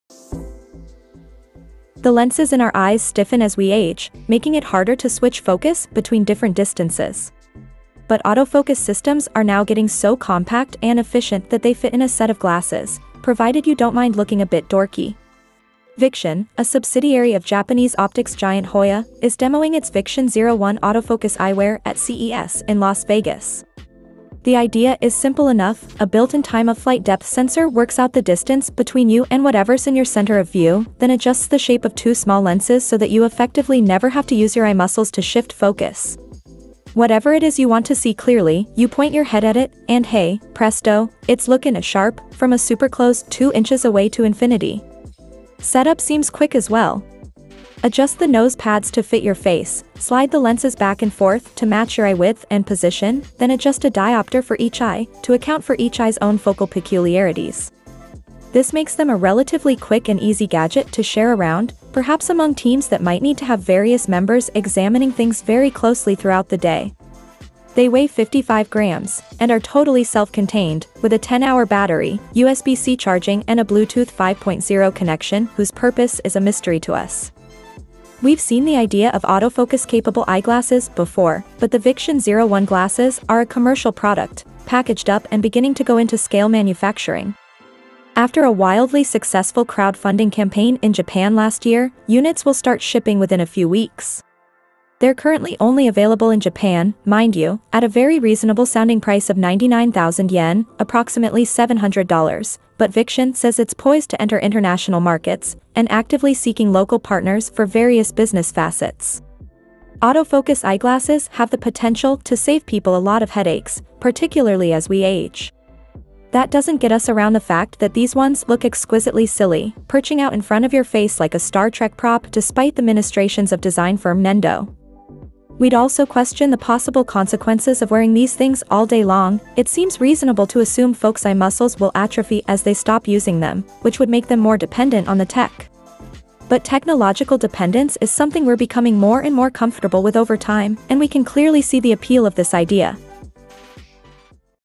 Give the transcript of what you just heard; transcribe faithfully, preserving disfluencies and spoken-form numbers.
The lenses in our eyes stiffen as we age, making it harder to switch focus between different distances. But autofocus systems are now getting so compact and efficient that they fit in a set of glasses, provided you don't mind looking a bit dorky. Vixion, a subsidiary of Japanese optics giant Hoya, is demoing its Vixion zero one Autofocus eyewear at C E S in Las Vegas. The idea is simple enough: a built-in time-of-flight depth sensor works out the distance between you and whatever's in your center of view, then adjusts the shape of two small lenses so that you effectively never have to use your eye muscles to shift focus. Whatever it is you want to see clearly, you point your head at it, and hey, presto, it's looking as sharp, from a super close two inches away to infinity. Setup seems quick as well. Adjust the nose pads to fit your face, slide the lenses back and forth to match your eye width and position, then adjust a diopter for each eye, to account for each eye's own focal peculiarities. This makes them a relatively quick and easy gadget to share around, perhaps among teams that might need to have various members examining things very closely throughout the day. They weigh fifty-five grams, and are totally self-contained, with a ten hour battery, U S B C charging and a Bluetooth five point oh connection whose purpose is a mystery to us. We've seen the idea of autofocus-capable eyeglasses before, but the Vixion zero one glasses are a commercial product, packaged up and beginning to go into scale manufacturing. After a wildly successful crowdfunding campaign in Japan last year, units will start shipping within a few weeks. They're currently only available in Japan, mind you, at a very reasonable sounding price of ninety-nine thousand yen, approximately seven hundred dollars, but Vixion says it's poised to enter international markets, and actively seeking local partners for various business facets. Autofocus eyeglasses have the potential to save people a lot of headaches, particularly as we age. That doesn't get us around the fact that these ones look exquisitely silly, perching out in front of your face like a Star Trek prop despite the ministrations of design firm Nendo. We'd also question the possible consequences of wearing these things all day long. It seems reasonable to assume folks' eye muscles will atrophy as they stop using them, which would make them more dependent on the tech. But technological dependence is something we're becoming more and more comfortable with over time, and we can clearly see the appeal of this idea.